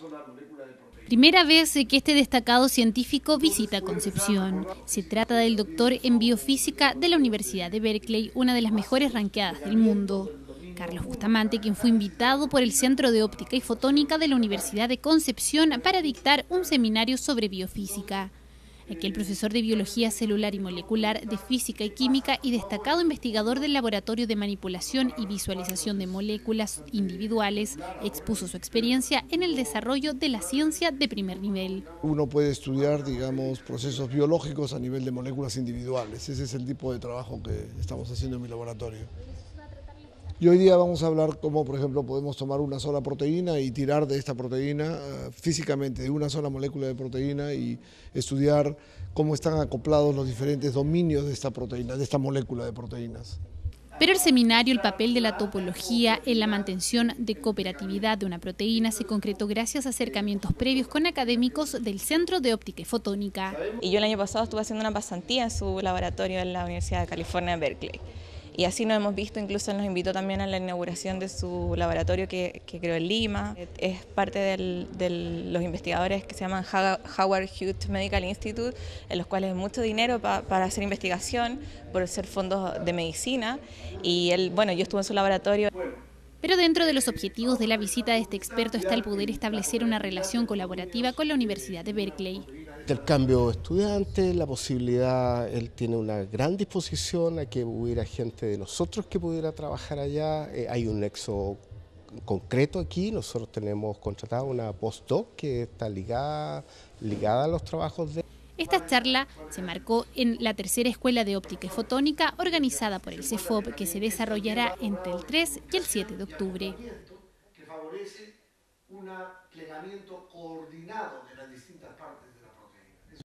Primera vez que este destacado científico visita Concepción. Se trata del doctor en biofísica de la Universidad de Berkeley, una de las mejores ranqueadas del mundo. Carlos Bustamante, quien fue invitado por el Centro de Óptica y Fotónica de la Universidad de Concepción para dictar un seminario sobre biofísica. Aquí el profesor de Biología Celular y Molecular, de Física y Química y destacado investigador del Laboratorio de Manipulación y Visualización de Moléculas Individuales, expuso su experiencia en el desarrollo de la ciencia de primer nivel. Uno puede estudiar, digamos, procesos biológicos a nivel de moléculas individuales. Ese es el tipo de trabajo que estamos haciendo en mi laboratorio. Y hoy día vamos a hablar cómo, por ejemplo, podemos tomar una sola proteína y tirar de esta proteína físicamente, de una sola molécula de proteína, y estudiar cómo están acoplados los diferentes dominios de esta proteína, de esta molécula de proteínas. Pero el seminario, el papel de la topología en la mantención de cooperatividad de una proteína, se concretó gracias a acercamientos previos con académicos del Centro de Óptica y Fotónica. Y yo el año pasado estuve haciendo una pasantía en su laboratorio en la Universidad de California, Berkeley. Y así nos hemos visto, incluso nos invitó también a la inauguración de su laboratorio que creó en Lima. Es parte de los investigadores que se llaman Howard Hughes Medical Institute, en los cuales hay mucho dinero para hacer investigación, por ser fondos de medicina. Y yo estuve en su laboratorio. Pero dentro de los objetivos de la visita de este experto está el poder establecer una relación colaborativa con la Universidad de Berkeley. El cambio de estudiantes, la posibilidad, él tiene una gran disposición a que hubiera gente de nosotros que pudiera trabajar allá. Hay un nexo concreto aquí, nosotros tenemos contratada una postdoc que está ligada a los trabajos de... Esta charla se marcó en la tercera Escuela de Óptica y Fotónica organizada por el CEFOP, que se desarrollará entre el 3 y el 7 de octubre. Que favorece un plegamiento coordinado de las distintas partes de la